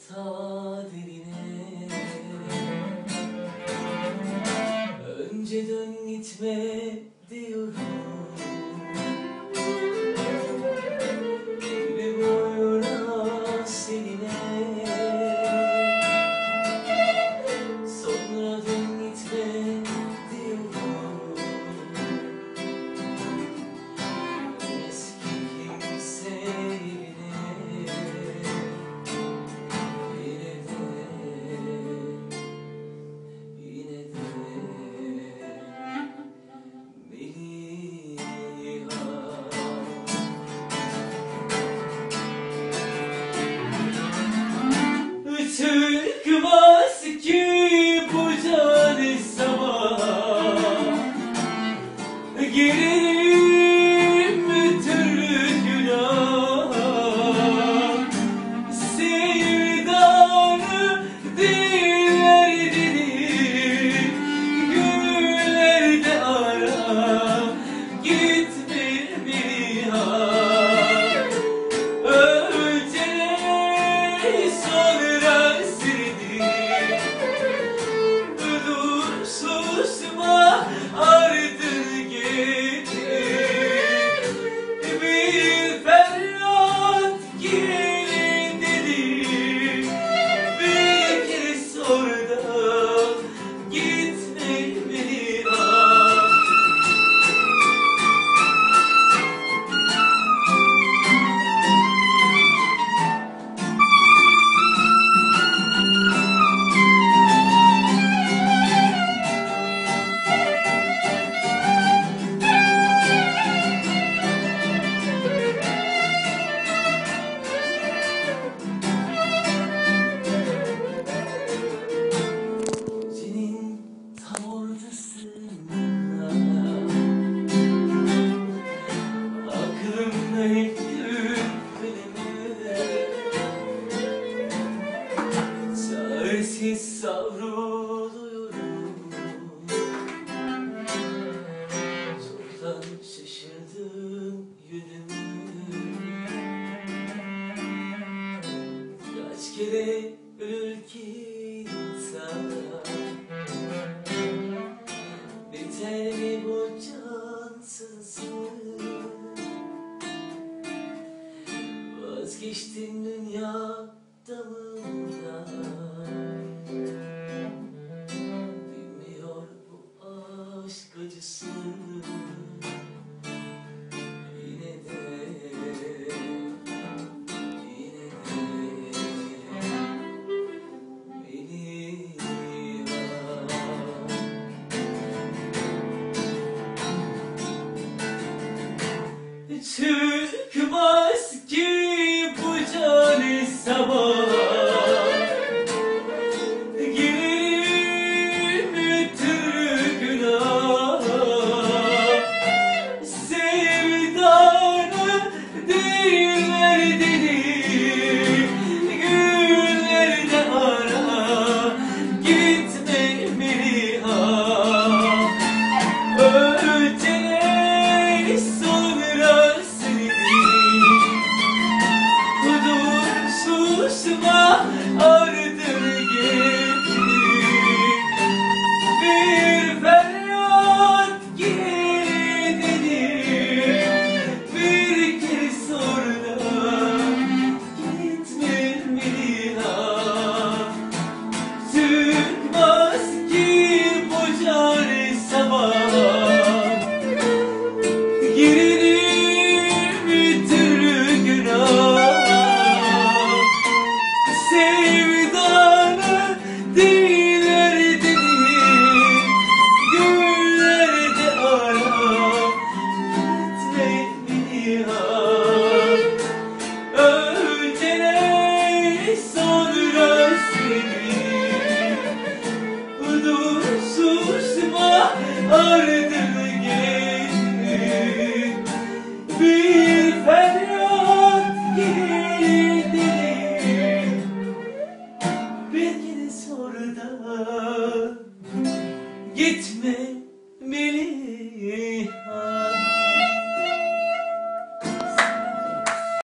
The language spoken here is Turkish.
ta derine. Önce dön gitme diyorum, gibi boyuna seninle. Sonra dön gitme diyorum, eski kimseyle. Çıkmaz ki bu can sabah, girerim türlü günah. Sevdanı diller dedi, güllerde ara, gitme bir hal. Önce sonra dur susma artık getir, bir feryat gelin dedi, bir kere sor da gitme bir an. Aklımda hep çaresiz savruluyorum. Çoktan şaşırdım yönümü. Kaç kere ölür ki insan, biter mi bu cansızlık? Vazgeçtim dünya damından, bilmiyor bu aşk acısı. Yine de beni al. Çıkmaz ki bu can sabah, girerim türlü günah. Sevdanı diller dedi, güllerde ara, gitme bir hal. Önce sonra susma artık getir, bir feryat gelir dedi, bir kere sor da gitme bir an. Çıkmaz ki bu can sabah, girerim bir türlü günah. Sevdanı diller dedi, güllerde ara, gitme bir an. Önce sonra seni, dur susma artık getir, bir feryat gelir dedi, bir kere sor da gitme Meliha.